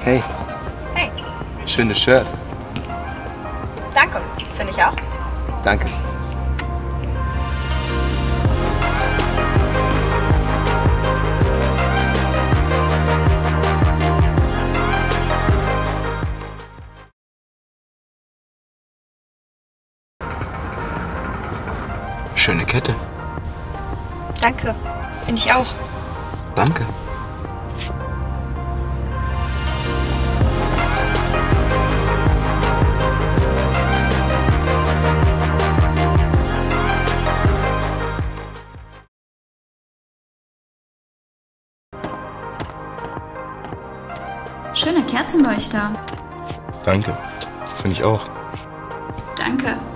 Hey, Hey, schönes Shirt. danke. Finde ich auch. Danke. Schöne Kette. Danke. Finde ich auch. Danke. Schöner Kerzenleuchter. Danke. Finde ich auch. Danke.